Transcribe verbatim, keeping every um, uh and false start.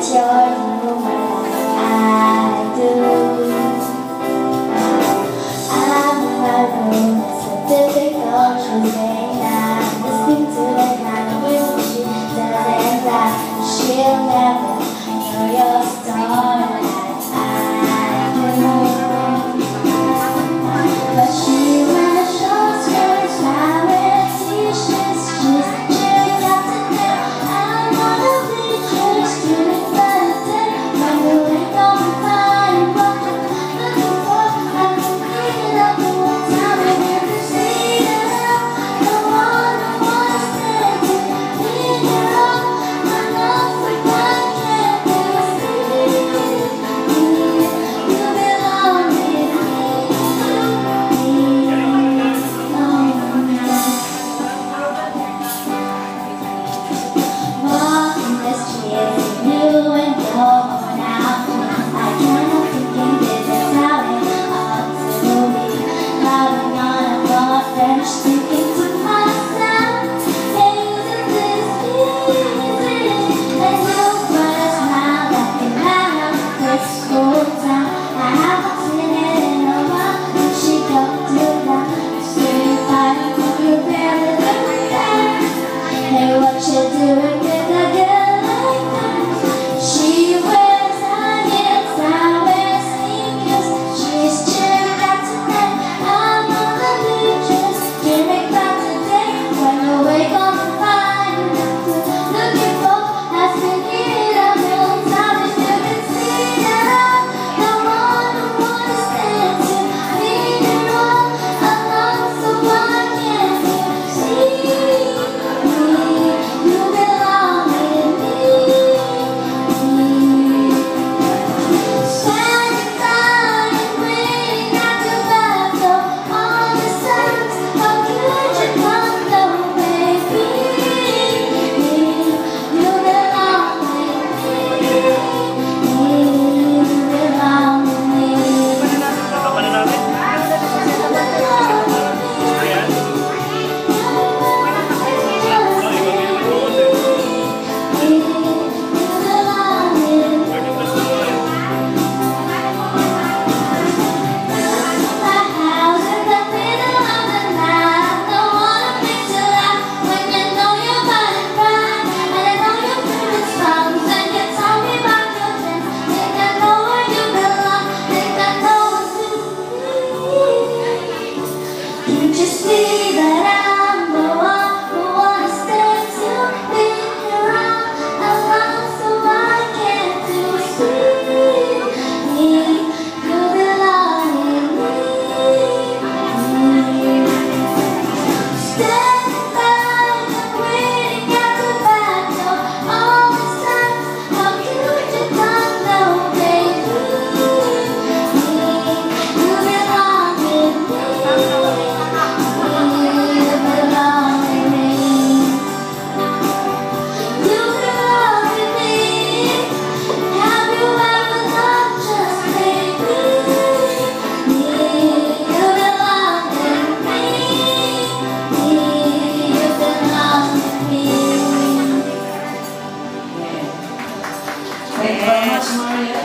you're the woman I do. I'm in my room, it's a difficult Tuesday night. Listening to the kind of music she doesn't like. She'll never know your story like I do. But she wears short skirts, my red t-shirts. She's cheering out to them. I'm on the bleachers, tuning by the day. When the wind don't find what you're looking for, I can pick it up in one time and you can see it out. The one who wants stand to lead you on. I know for God can't do it. You belong with me. Walking the streets, you and you're going out. I can't help thinking this is how it ought to be. Driving on a road, French, thinking to myself, isn't this easy? And you put a smile like a man of this school town. I haven't seen it in a while. Did she go to that street fight? You barely look there. Hey, what you doing with a girl like that? She wears high heels, I wear sneakers. She's cheering out tonight. I'm on the bleachers, dreaming about today. When you wake up and find nothing looking for, I figured it out real time. If you can see that I'm the one who wants stand to lead you on. I'm not so I can't see me. You belong with me. Standing by and waiting at the back door. All the signs, how could you not know, baby? You belong with me. You belong with me. Can't you see that I'm the one who wants stand to lead you on? I'm lost, so I can't do sweet. You belong with me. Standing by and waiting at the back door. All the signs, how could you not know, baby? You belong with me. Thank you very much, Maria.